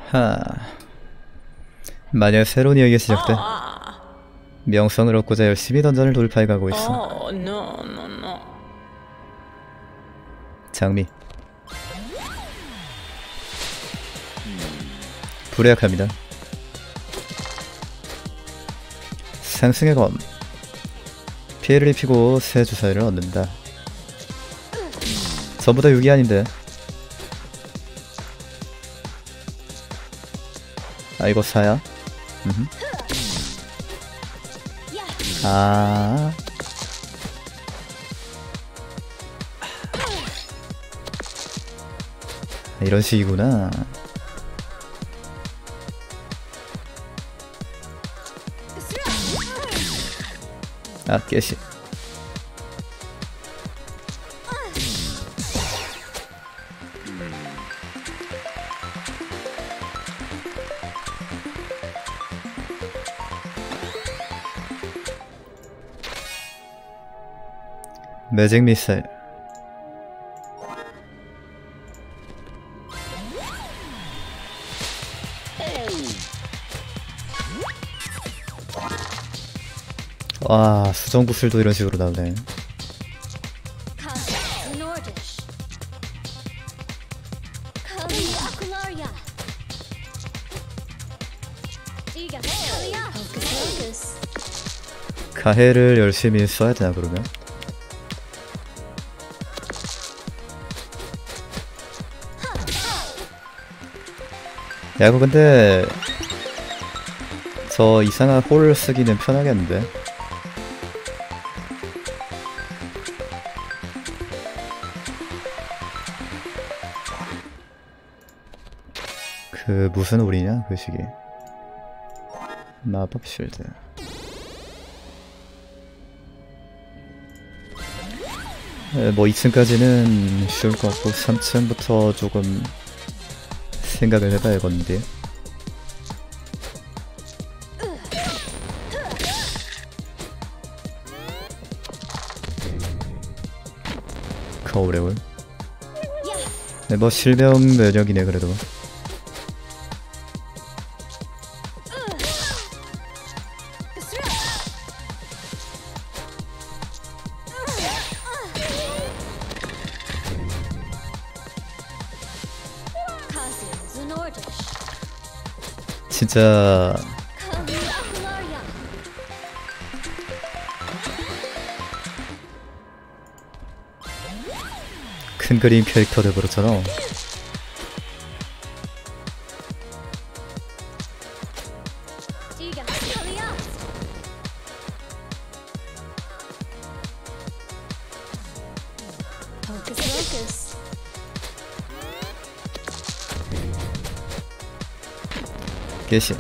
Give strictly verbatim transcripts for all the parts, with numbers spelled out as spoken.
하... 만약 새로운 이야기가 시작돼 명성을 얻고자 열심히 던전을 돌파해가고 있어. 장미 불해약합니다. 상승의 검 피해를 입히고 새 주사위를 얻는다. 전부 다 유기한인데. 아 이거 사야? 음흠. 아 이런 식이구나. 아 깨시 매직 미사일 와 수정구슬도 이런 식으로 나오네. 가해를 열심히 써야 되나 그러면? 야 이거 근데 저 이상한 홀 쓰기는 편하겠는데? 그 무슨 홀이냐 그 시기. 마법 쉴드 에, 뭐 이 층까지는 쉬울 것 같고 삼 층부터 조금 생각을 해봐야겠는데. 거울에올 네, 뭐 실명 면역이네 그래도. 진짜 큰 그림 캐릭터들 그렇잖아. 개시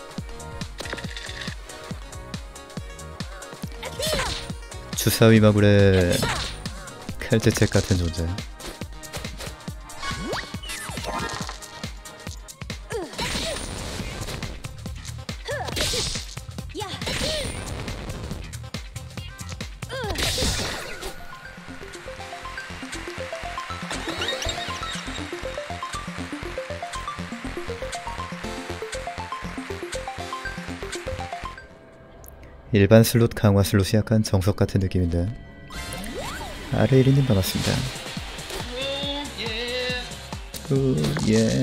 주사위 마블의 칼제책 같은 존재. 일반 슬롯 강화 슬롯이 약간 정석 같은 느낌인데. 아레이리님 반갑습니다. 오예.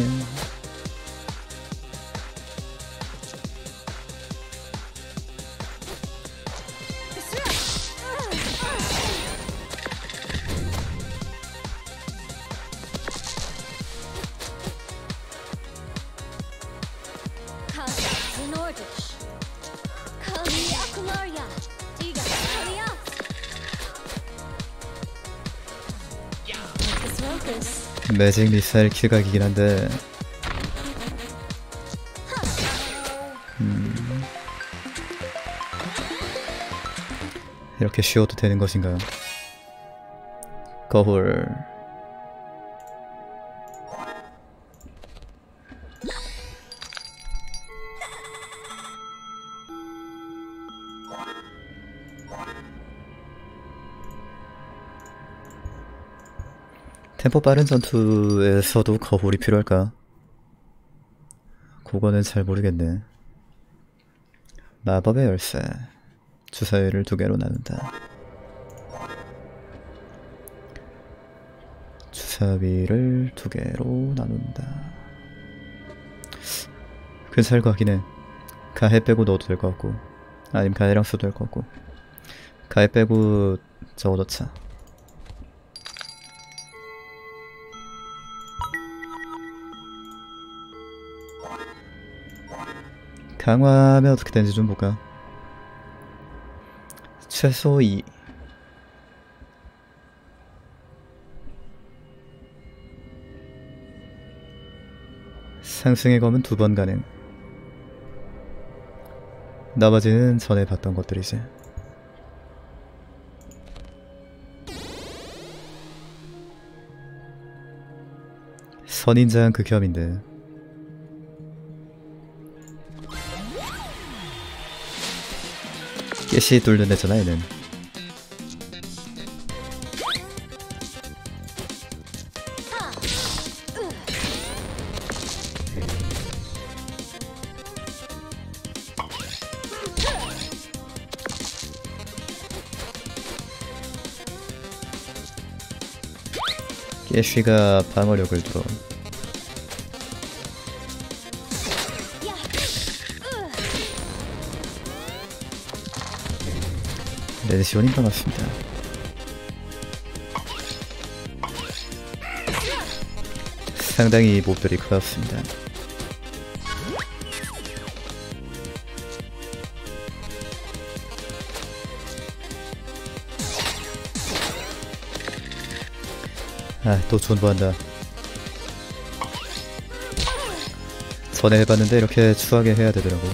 매직 미사일 킬각이긴 한데 음... 이렇게 쉬어도 되는 것인가요? 거울 템포 빠른 전투에서도 거울이 필요할까? 그거는 잘 모르겠네. 마법의 열쇠. 주사위를 두 개로 나눈다. 주사위를 두 개로 나눈다. 괜찮을 것 같긴 해. 가해 빼고 넣어도 될 것 같고, 아니면 가해랑 써도 될 것 같고. 가해 빼고 저거 넣자. 강화하면 어떻게 되는지 좀 볼까? 최소 이. 상승의 검은 두 번 가능. 나머지는 전에 봤던 것들이지. 선인장 극혐인데. 깨시 뚫는 애잖아 얘는. 깨쉬가 방어력을 들어. 레드시온인 반갑습니다. 상당히 몹들이 크답습니다. 아, 또 존버한다. 전에 해봤는데 이렇게 추하게 해야 되더라고.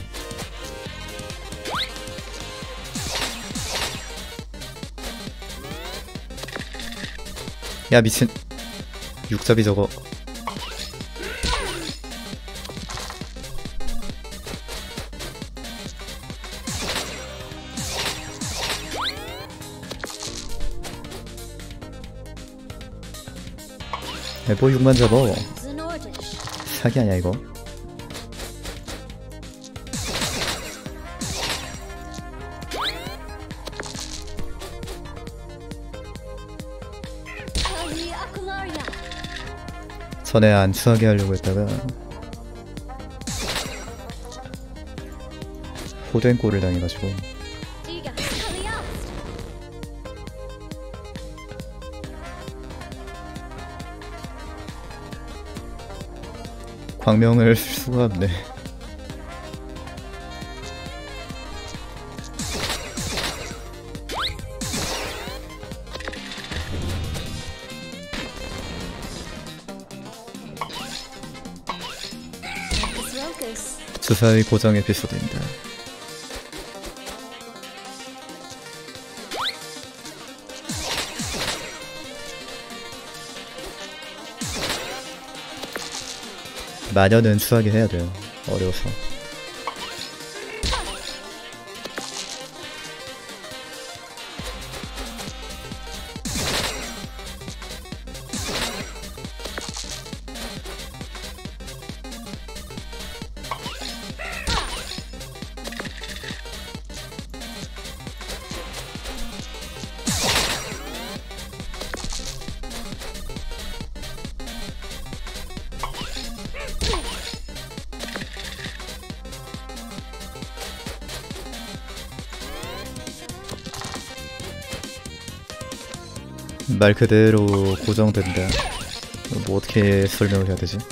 야 미친. 육잡이 저거. 야, 뭐 육만 잡어. 사기 아니야 이거? 전에 안 추하게 하려고 했다가 호된 꼴을 당해가지고. 광명을 쓸 수가 없네. 주사위 고정 에피소드입니다. 마녀는 추하게 해야 돼요. 어려워서. 말 그대로 고정된다. 뭐 어떻게 설명을 해야 되지?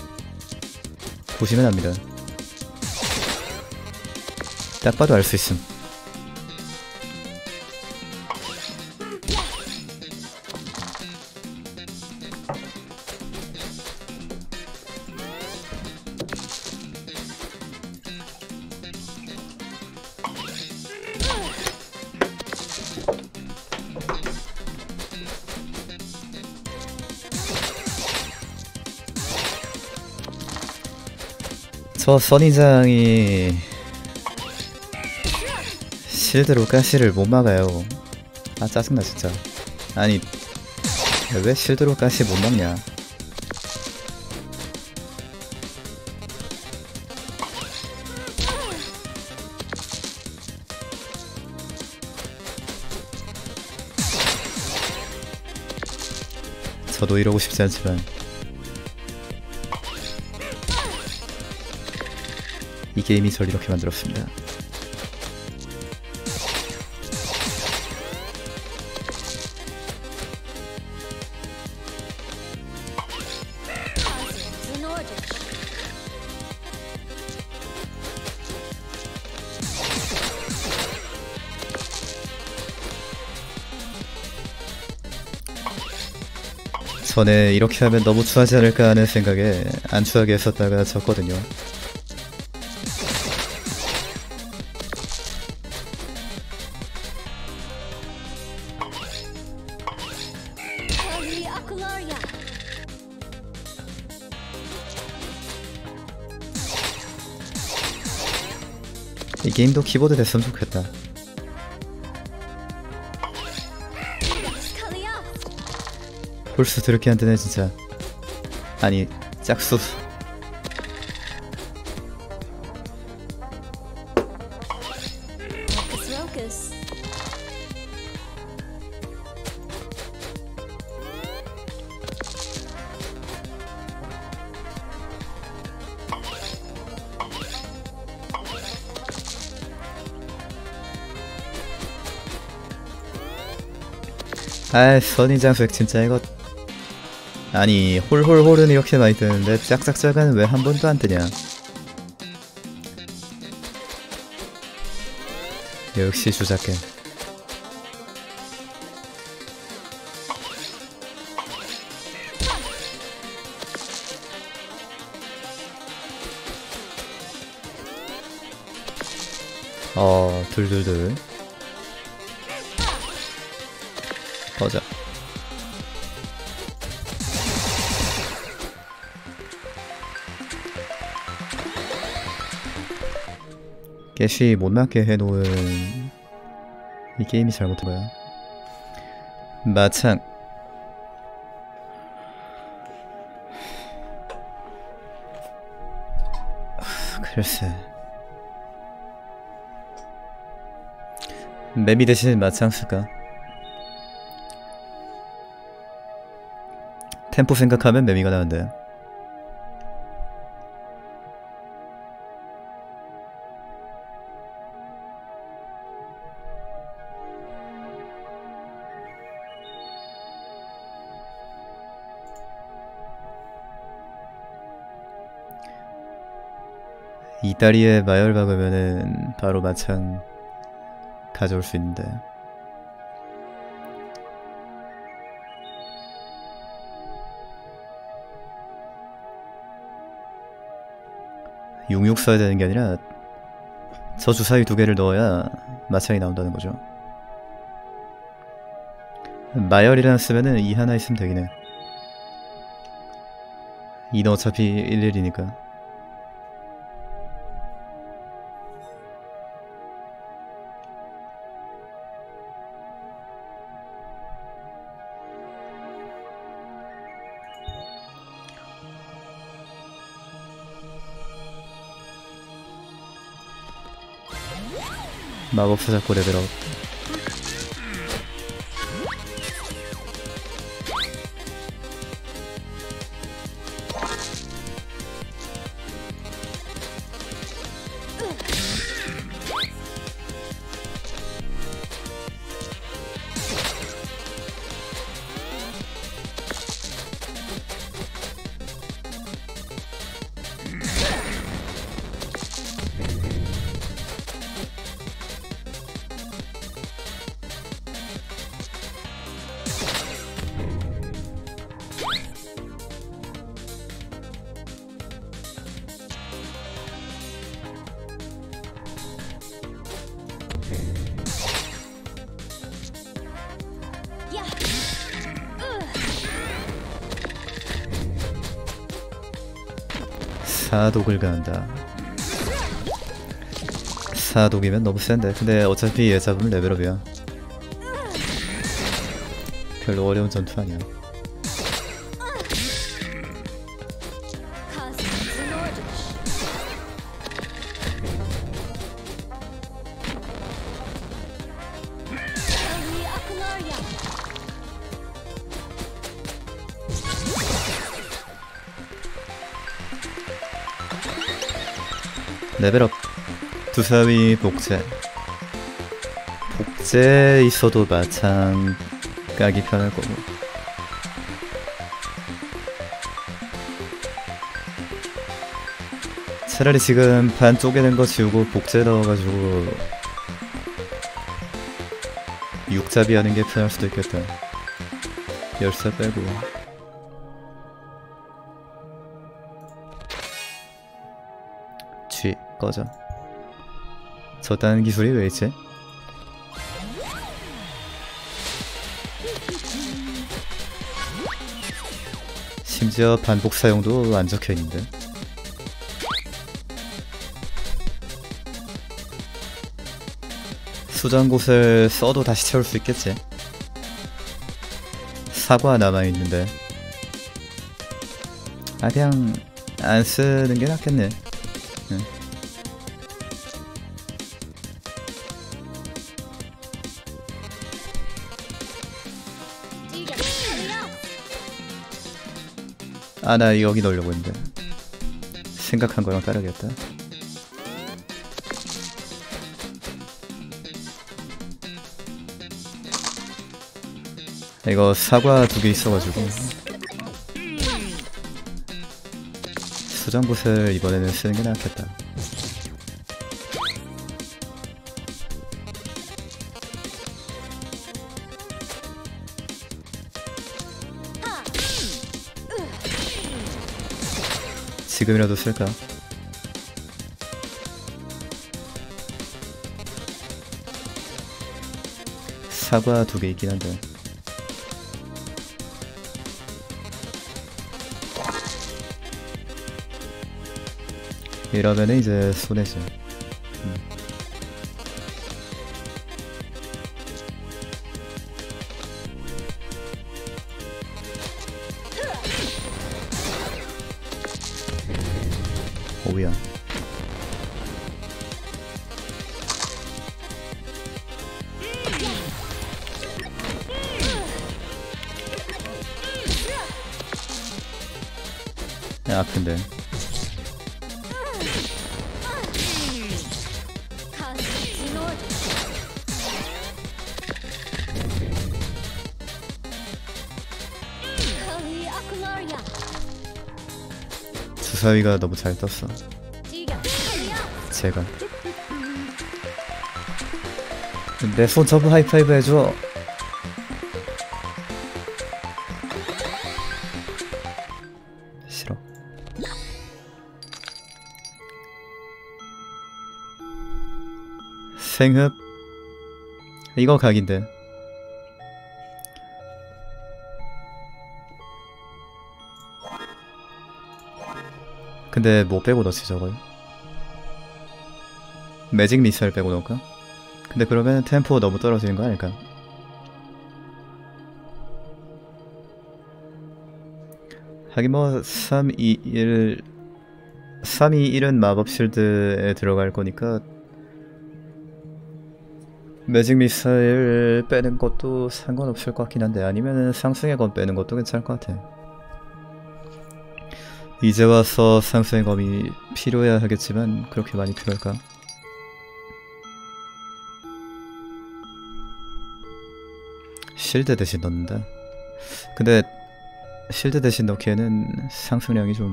보시면 압니다. 딱 봐도 알 수 있음. 저 선인장이 실드로 가시를 못 막아요. 아 짜증나 진짜. 아니 왜 실드로 가시 못 막냐. 저도 이러고 싶지 않지만 이 게임이 절 이렇게 만들었습니다. 전에 이렇게 하면 너무 추하지 않을까 하는 생각에 안 추하게 했었다가 졌거든요. 이 게임도 키보드 됐으면 좋겠다. 홀수 더럽게 안 되네 진짜. 아니 짝수. 아이 선인장색 진짜 이거. 아니 홀홀홀은 이렇게 많이 뜨는데 짝짝짝은 왜 한 번도 안 뜨냐. 역시 주작겜. 어 둘둘둘 꺼져. 게시 못 맞게 해놓은 이 게임이 잘못한 거야. 마창. 글쎄. 매미 대신 마창 쓸까? 템포 생각하면 매미가 나는데. 이다리에 마열 박으면은 바로 마창 가져올 수 있는데. 육육 써야 되는 게 아니라 저 주사위 두 개를 넣어야 마창이 나온다는 거죠. 마열이랑 쓰면은 이 하나 있으면 되긴 해. 이는 어차피 일일이니까. 마법사 잡고 레벨업. 사독을 가한다. 사독이면 너무 센데. 근데 어차피 얘 잡으면 레벨업이야. 별로 어려운 전투 아니야. 레벨업. 두사위 복제. 복제 있어도 마창 까기 편할 거고. 차라리 지금 반 쪼개는 거 지우고 복제 넣어가지고 육잡이 하는 게 편할 수도 있겠다. 열쇠 빼고. G 꺼져. 저딴 기술이 왜 있지? 심지어 반복 사용도 안 적혀있는데. 수정곳을 써도 다시 채울 수 있겠지. 사과 남아있는데. 아 그냥 안 쓰는 게 낫겠네. 응. 아 나 여기 넣으려고 했는데 생각한 거랑 다르겠다. 이거 사과 두 개 있어가지고 수정붓을 이번에는 쓰는 게 낫겠다. 지금이라도 쓸까? 사과 두 개 있긴 한데. 이러면은 이제 손해지. 음. 오야. 야, 아픈데. 주사위가 너무 잘 떴어. 제가 내 손 접어 하이파이브 해줘. 싫어. 생흡 이거 각인데. 근데 뭐 빼고 넣지 저걸? 매직 미사일 빼고 넣을까? 근데 그러면 템포 너무 떨어지는 거 아닐까? 하긴 뭐 삼, 이, 일 삼, 이, 일은 마법 실드에 들어갈 거니까 매직 미사일 빼는 것도 상관없을 것 같긴 한데, 아니면은 상승의 검 빼는 것도 괜찮을 것 같아. 이제 와서 상승의 검이 필요해야 하겠지만 그렇게 많이 필요할까? 실드 대신 넣는다. 근데 실드 대신 넣기에는 상승량이 좀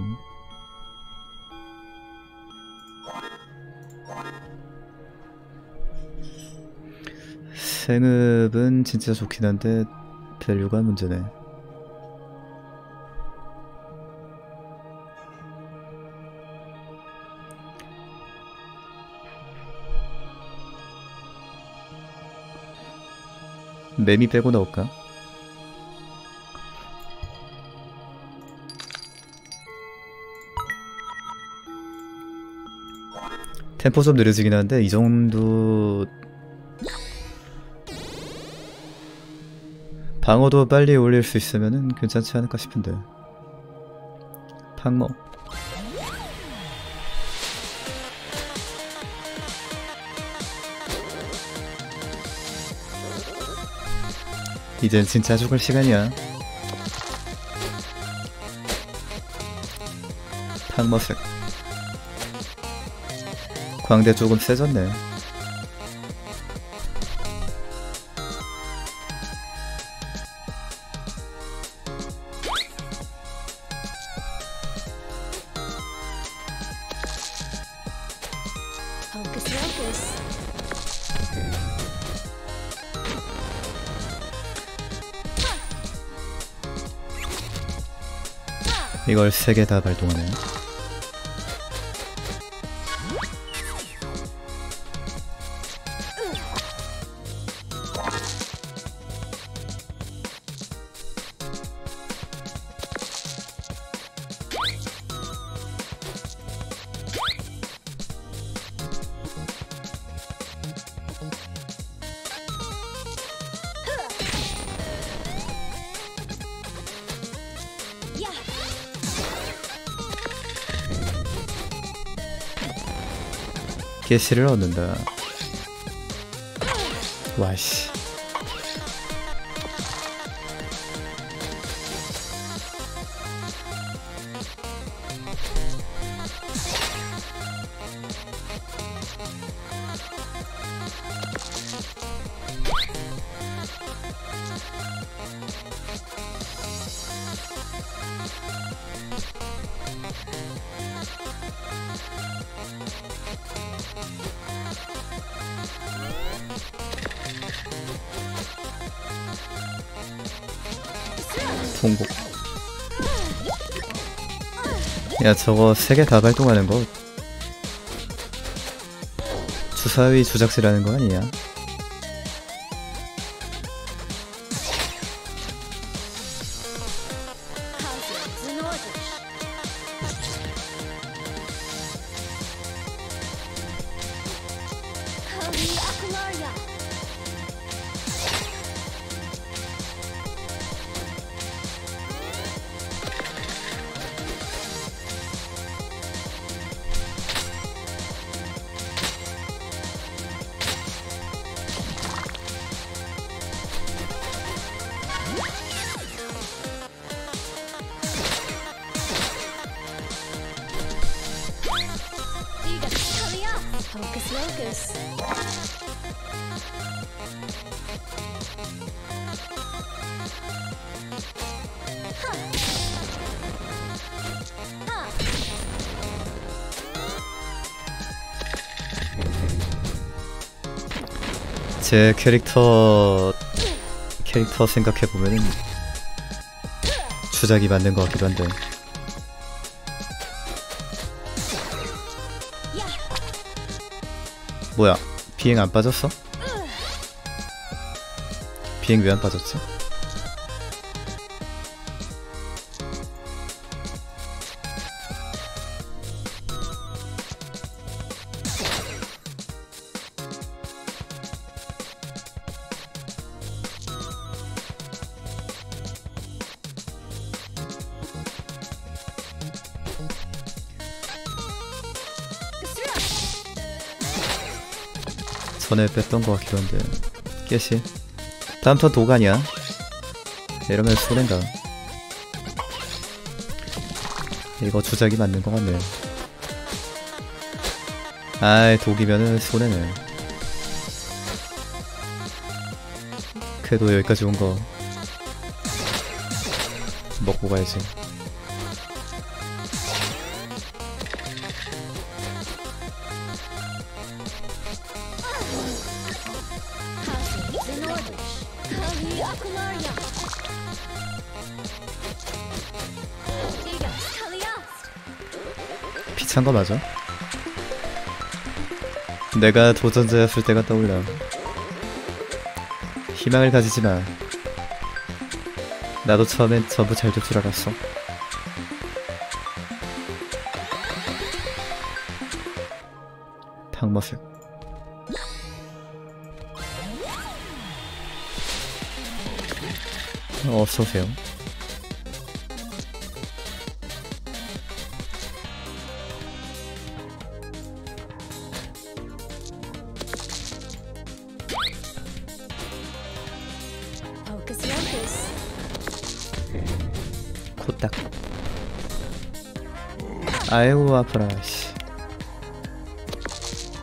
생읍은 진짜 좋긴 한데 밸류가 문제네. 매미 빼고 넣을까? 템포 좀 느려지긴 한데 이 정도 방어도 빨리 올릴 수 있으면은 괜찮지 않을까 싶은데. 팡모 이젠 진짜 죽을 시간이야. 팡머색 광대 조금 세졌네. Hocus Pocus. 이걸 세 개 다 발동하네. 게시를 얻는다. 와씨. 통곡. 야, 저거 세 개 다 발동하는 거 주사위 주작질하는 거 아니야? Hocus Pocus. 제 캐릭터 캐릭터 생각해보면은 주작이 맞는 것 같기도 한데. 뭐야, 비행 안 빠졌어? 비행 왜 안 빠졌지? 전에 뺐던 것 같기도 한데. 깨시 다음 턴 도가냐? 이러면 손해인가? 이거 주작이 맞는 것 같네. 아이, 독이면은 손해네. 그래도 여기까지 온 거 먹고 가야지. 비찬 거 맞아? 내가 도전자였을 때가 떠올라. 희망을 가지지 마. 나도 처음엔 전부 잘 될 줄 알았어. 탕머슬. 어서오세요. 코딱. 아이고 아프라 씨.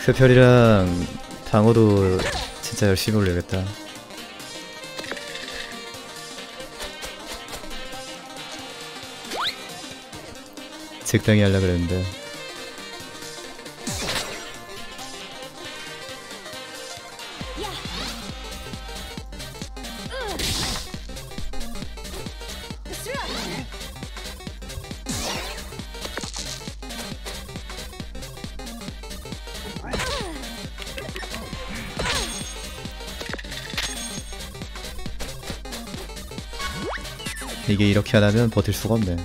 흡혈이랑 방어도 진짜 열심히 올려야겠다. 적당히 하려고 그랬는데 이게 이렇게 안 하면 버틸 수가 없네.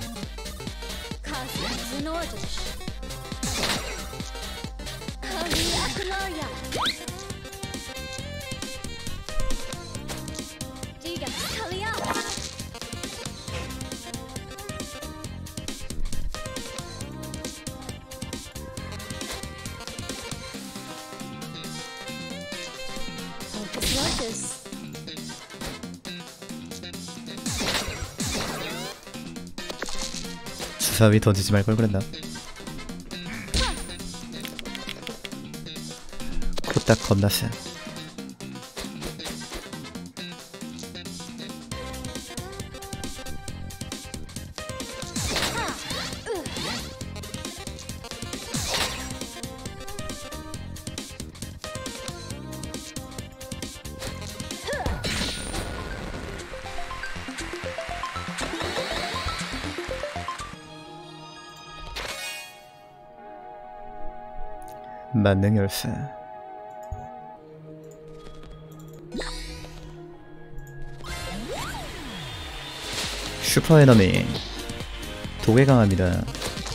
주사위 던지지 말 걸 그랬나? 코딱 겁나 세. 만능 열쇠. 슈퍼 에너미. 독에 강합니다.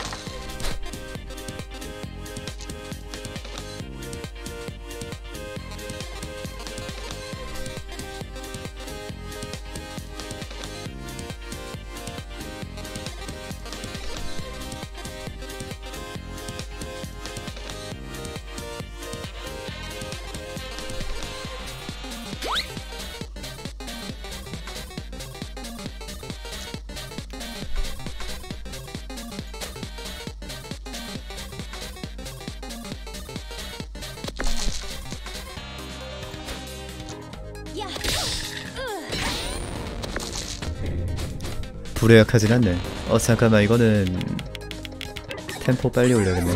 불에 약하진 않네. 어 잠깐만 이거는 템포 빨리 올려야겠네.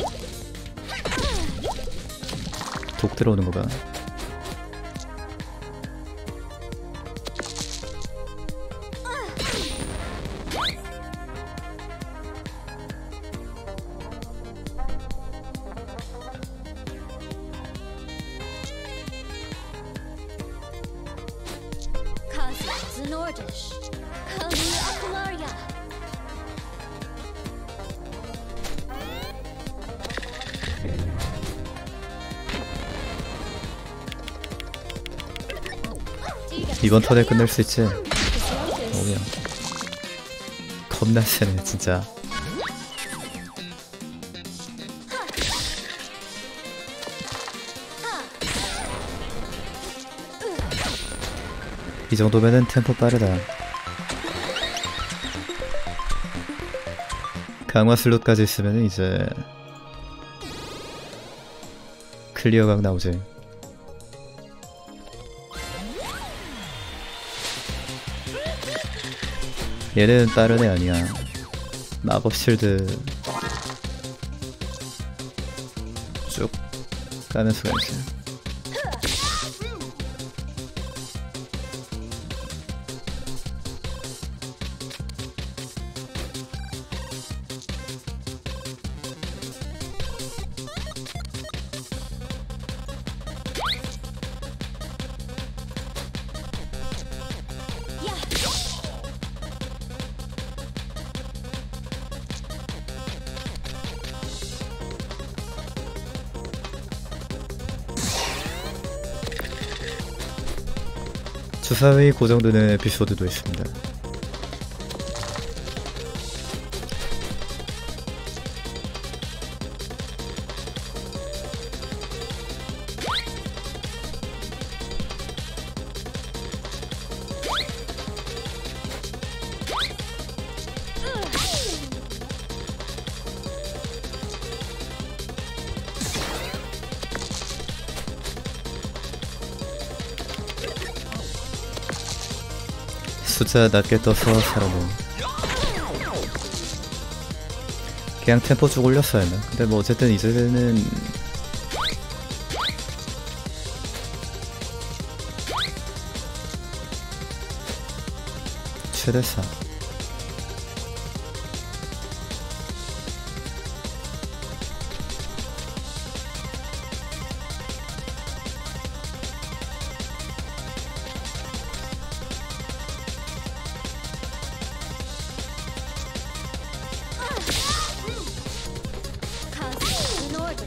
독 들어오는 거 봐. 이번 턴에 끝낼 수 있지? 오야 겁나 세네 진짜. 이 정도면은 템포 빠르다. 강화 슬롯까지 있으면 이제 클리어각 나오지. 얘는 빠른 애 아니야. 마법 실드 쭉 까면서 가야지. 주사위 고정되는 에피소드도 있습니다. 숫자 낮게 떠서 살아봄. 그냥 템포 쭉 올렸어야 했나? 근데 뭐 어쨌든 이제는 최대사. Cause in order.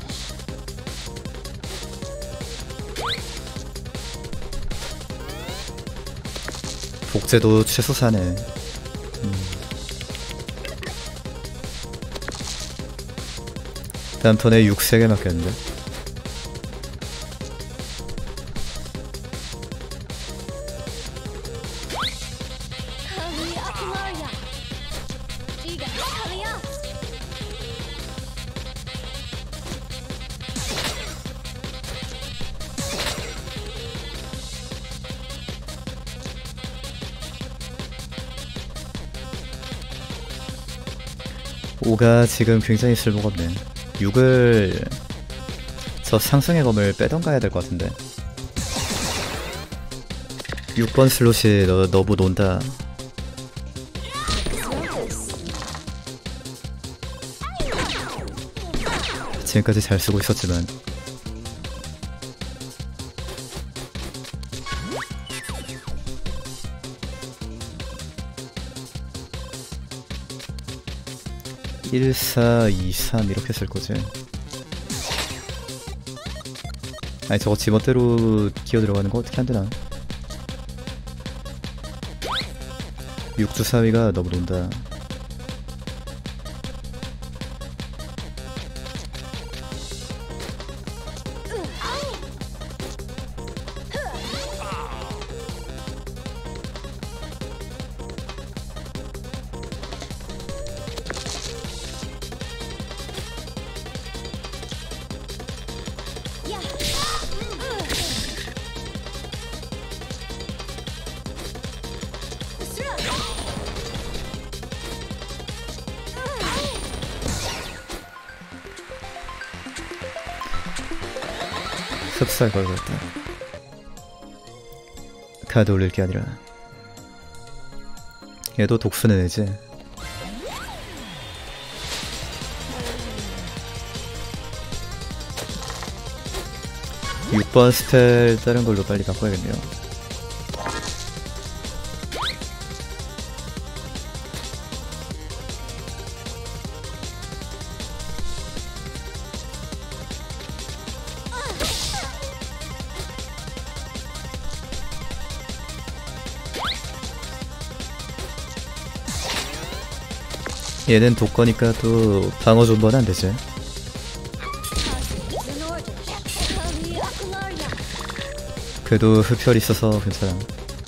복제도 최소사네. 음. 다음 턴에 육 세 개 맞겠는데? Hurry up, Maria. Giga, hurry up. 오가 지금 굉장히 쓸모없네. 육을 저 상승의 검을 빼던가 해야 될 것 같은데. 육 번 슬롯이 너, 너무 논다. Focus. 지금까지 잘 쓰고 있었지만 일, 사, 이, 삼 이렇게 쓸 거지. 아니 저거 지멋대로 기어 들어가는 거 어떻게 안 되나? 육 주 사 위가 너무 논다. Yeah. 흡살 걸겠다. 카드 올릴 게 아니라 얘도 독수는 애지. 육 번 스펠 다른 걸로 빨리 바꿔야겠네요. 얘는 독거니까 또 방어 존버는 안 되지. 그래도 흡혈 있어서 괜찮아.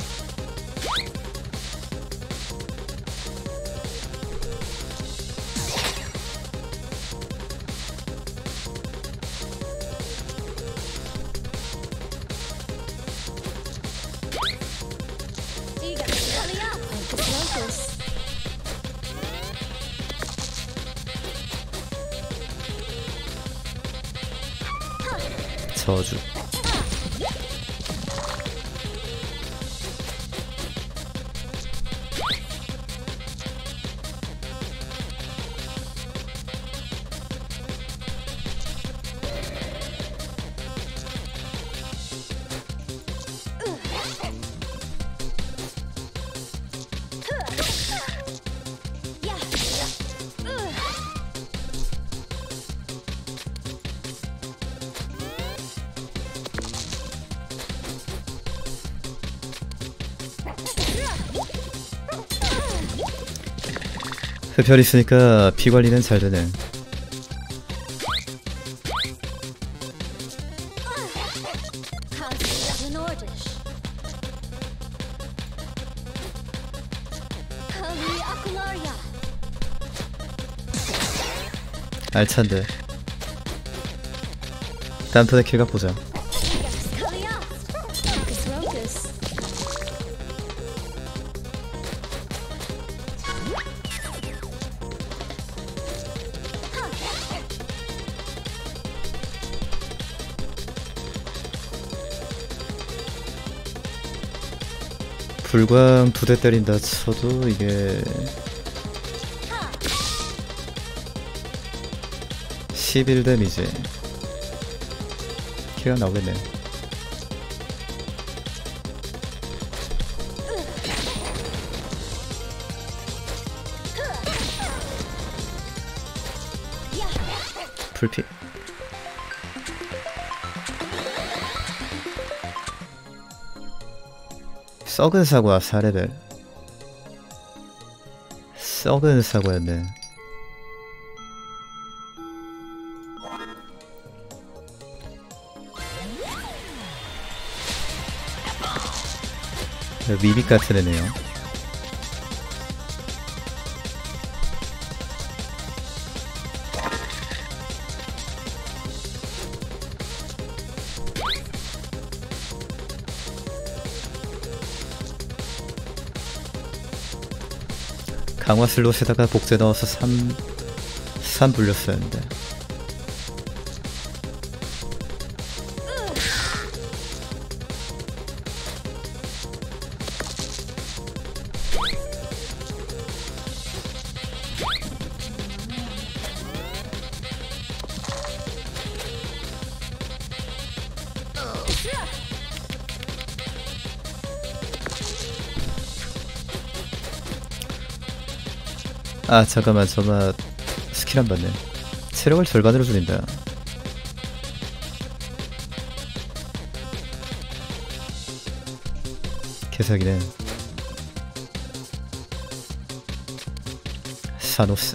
저주. 흡혈 있으니까 피 관리는 잘 되네. 알찬데. 다음 턴에 킬각 보자. 불광 두 대 때린다 쳐도 이게 십일 데미지 키가 나오겠네. 불피. 썩은 사과 사 레벨. 썩은 사과였네. 미믹 같은 애네요. 강화 슬롯에다가 복제 넣어서 삼, 삼 불렸었는데. 아 잠깐만, 저만 스킬 안 받네. 체력을 절반으로 줄인다. 개사기네. 사노스.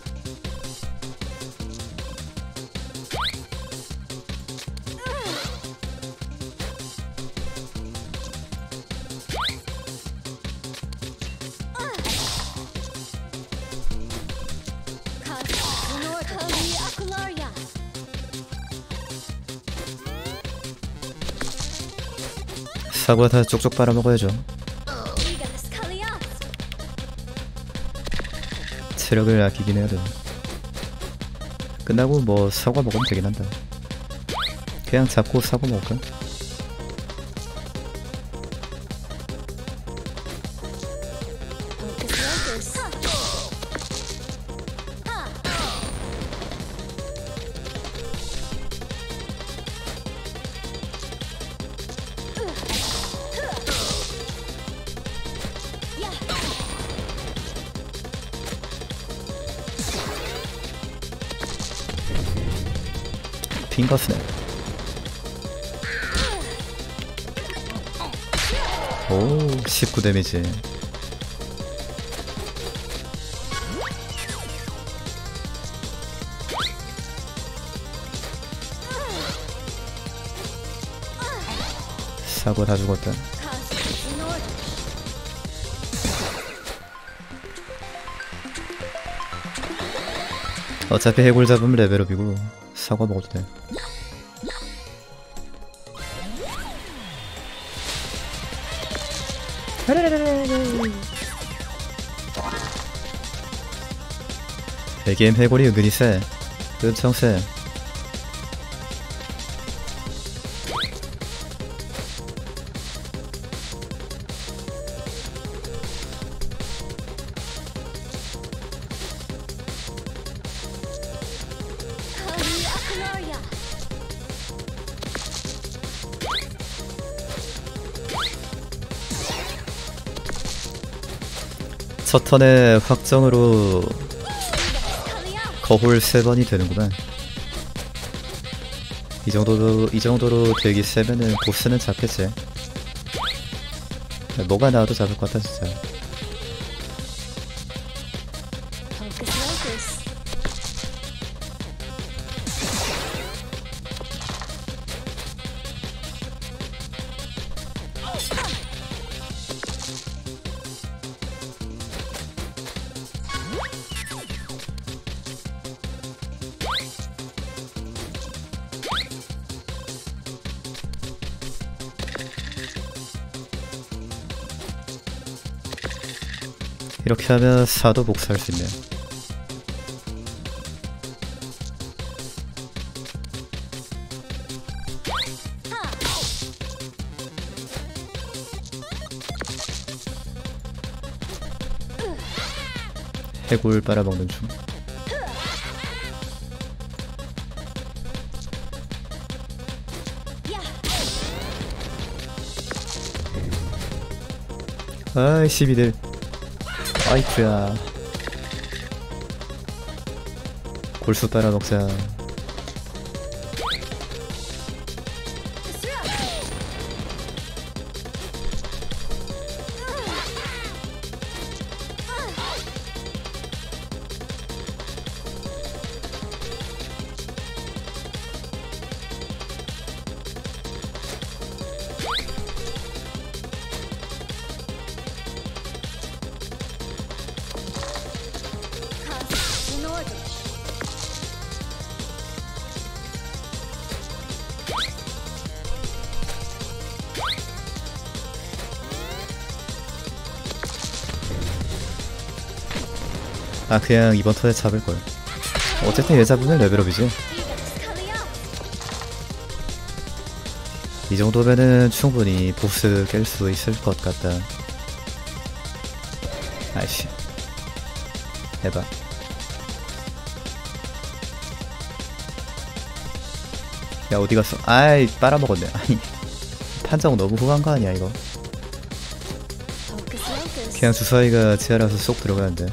사과 다 쪽쪽 빨아먹어야죠. 체력을 아끼긴 해야 돼. 끝나고 뭐 사과 먹으면 되긴 한다. 그냥 잡고 사과 먹을까? 핑거스냅. 오, 십구 데미지. 사고 다 죽었다. 어차피 해골 잡으면 레벨업이고 사과 먹어도 돼. 배게임 해골이 은근히 세. 엄청 세. 첫 턴에 확정으로 거홀 세 번이 되는구만. 이 정도로 이 정도로 되기 세면은 보스는 잡겠지. 뭐가 나와도 잡을 것 같다 진짜. 이렇게 하면 사도 복사할 수 있네. 해골 빨아먹는 중. 아이 시비들. 아이쿠야. 골수 빨아먹자. In order. 아 그냥 이번 턴에 잡을걸. 어쨌든 얘 잡으면 레벨업이지. Coming up. 이 정도면은 충분히 보스 깰 수 있을 것 같다. 아이씨 해봐. 야 어디갔어? 아이 빨아먹었네. 아니 판정 너무 후한 거 아니야 이거. Focus, focus. 그냥 주사위가 지하라서 쏙 들어가는데.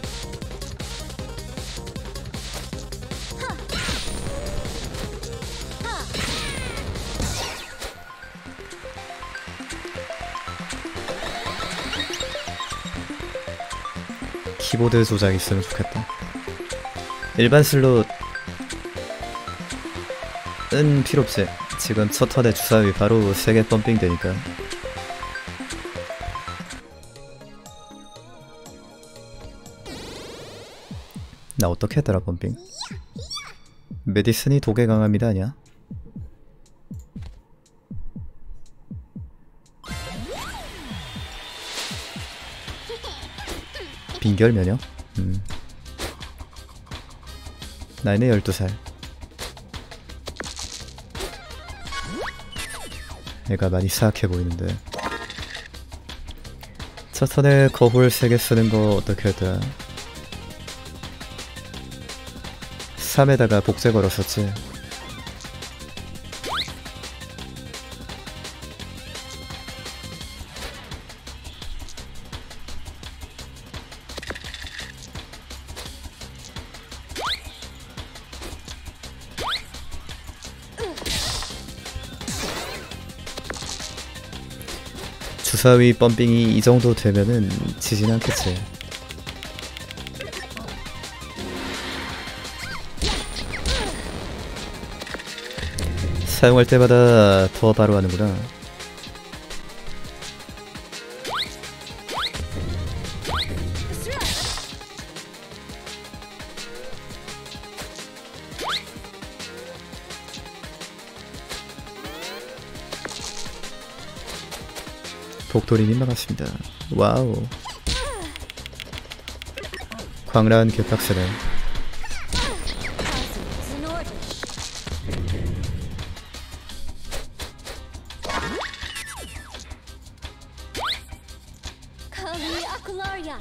키보드 조작 있으면 좋겠다. 일반 슬롯은 필요 없지. 지금 첫 턴에 주사위 바로 세 개 펌핑 되니까. 나 어떻게 했더라 펌핑? 메디슨이 독에 강합니다 아니야? 빈결 면역? 음. 나이는 열두 살. 애가 많이 사악해 보이는데. 첫 턴에 거울 세 개 쓰는 거 어떻게 했더라? 삼에다가 복제 걸었었지. 주사위 펌핑이 이 정도 되면은 지진 않겠지. 사용할 때마다 더 바로 하는구나. 복돌이님 반갑습니다. 와우. 광란 개빡세네. In order. Kali Akularia.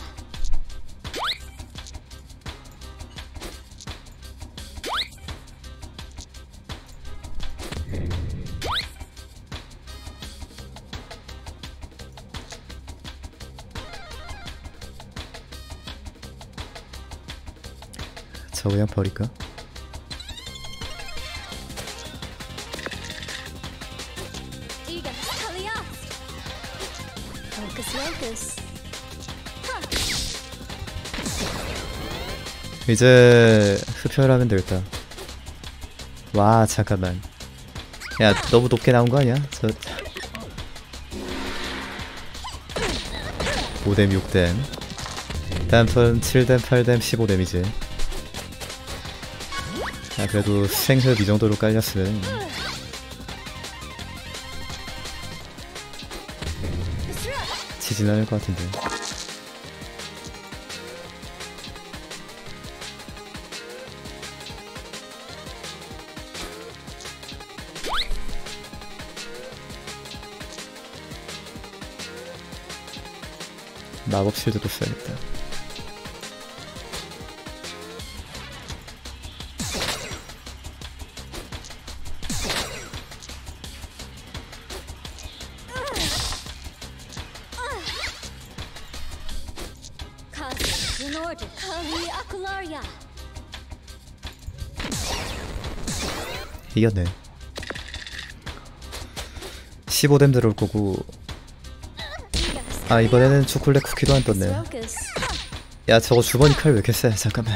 저 그냥 버릴까? Diga, Kali up. Focus, focus. 이제 흡혈하면 되겠다. 와 잠깐만. 야 너무 높게 나온 거 아니야? 저 오 뎀 육 뎀 다음 턴 칠 뎀 팔 뎀 십오 뎀이지. 아 그래도 생흡 이 정도로 깔렸으면 지진 않을 것 같은데. 마법 실드도 써야겠다. in order. Kali Akularia. 이겼네. 십오 뎀 들어올 거고. 아, 이번에는 초콜릿 쿠키도 안 떴네. Focus. 야, 저거 주머니 칼 왜 이렇게 세? 잠깐만.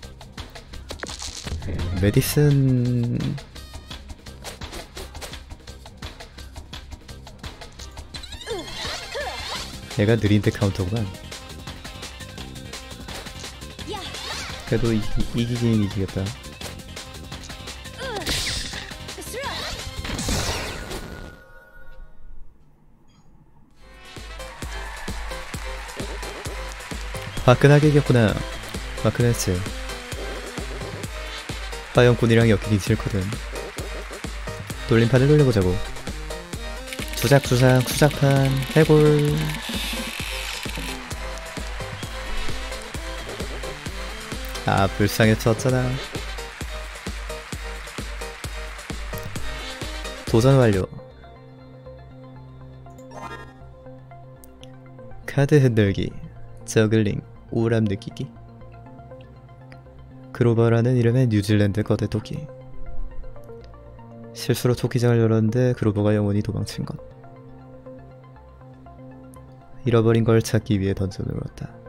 메디슨. 얘가 느린데 카운터구만. Yeah. 그래도 이, 이기긴 이기겠다. 화끈하게 이겼구나. 화끈했지. 화영꾼이랑 엮이기 싫거든. 돌림판을 돌려보자고. 주작주작 수작판 해골. 아, 불쌍해졌잖아. 도전 완료. 카드 흔들기, 저글링, 우람 느끼기. 그로버라는 이름의 뉴질랜드 거대 토끼. 실수로 토끼장을 열었는데 그로버가 영원히 도망친 것. 잃어버린 걸 찾기 위해 던전을 넣었다.